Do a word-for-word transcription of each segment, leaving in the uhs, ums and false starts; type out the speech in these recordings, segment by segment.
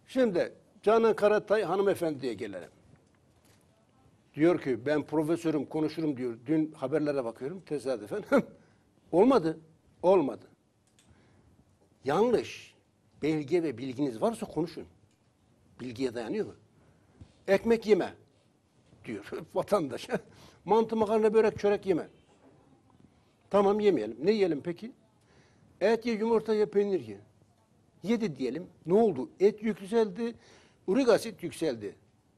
Şimdi Canan Karatay hanımefendiye gelelim. Diyor ki ben profesörüm, konuşurum diyor. Dün haberlere bakıyorum tesadüfen. Olmadı. Olmadı. Yanlış. Belge ve bilginiz varsa konuşun. Bilgiye dayanıyor mu? Ekmek yeme diyor vatandaş. Mantı, makarna, börek, çörek yeme. Tamam yemeyelim. Ne yiyelim peki? Et ye, yumurta ye, peynir ye. Yedi diyelim. Ne oldu? Et yükseldi, urik asit yükseldi.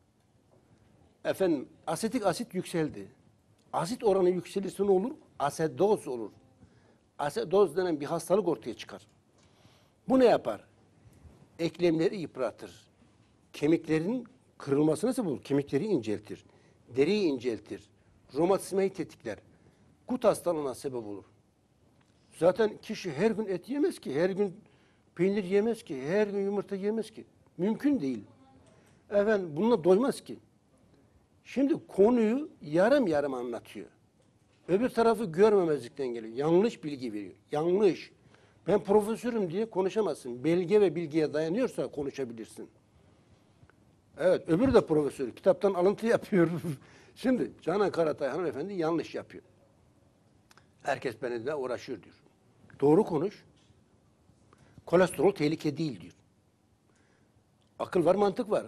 Efendim, asetik asit yükseldi. Asit oranı yükselirse ne olur? Asedoz olur. Asedoz denen bir hastalık ortaya çıkar. Bu ne yapar? Eklemleri yıpratır. Kemiklerin kırılmasına sebep olur. Kemikleri inceltir. Deriyi inceltir. Romatizmayı tetikler. Gut hastalığına sebep olur. Zaten kişi her gün et yemez ki, her gün peynir yemez ki, her gün yumurta yemez ki. Mümkün değil. Efendim bununla doymaz ki. Şimdi konuyu yarım yarım anlatıyor. Öbür tarafı görmemezlikten geliyor. Yanlış bilgi veriyor. Yanlış. Ben profesörüm diye konuşamazsın. Belge ve bilgiye dayanıyorsa konuşabilirsin. Evet, öbürü de profesör. Kitaptan alıntı yapıyor. Şimdi Canan Karatay hanımefendi yanlış yapıyor. Herkes benimle uğraşıyor diyor. Doğru konuş. Kolesterol tehlike değil diyor. Akıl var, mantık var.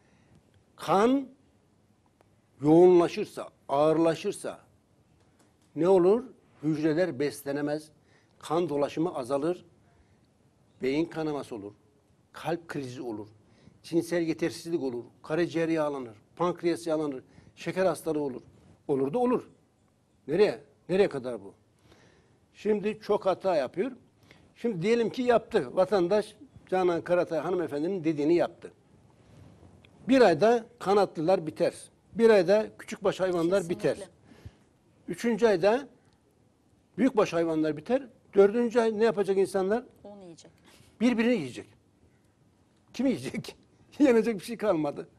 Kan yoğunlaşırsa, ağırlaşırsa ne olur? Hücreler beslenemez, kan dolaşımı azalır, beyin kanaması olur, kalp krizi olur, cinsel yetersizlik olur, karaciğer yağlanır, pankreas yağlanır, şeker hastalığı olur. Olur da olur. Nereye? Nereye kadar bu? Şimdi çok hata yapıyor. Şimdi diyelim ki yaptı. Vatandaş Canan Karatay hanımefendinin dediğini yaptı. Bir ayda kanatlılar biter. Bir ayda küçükbaş hayvanlar Kesinlikle. biter. Üçüncü ayda büyükbaş hayvanlar biter. Dördüncü ay ne yapacak insanlar? Onu yiyecek. Birbirini yiyecek. Kim yiyecek? Yenecek bir şey kalmadı.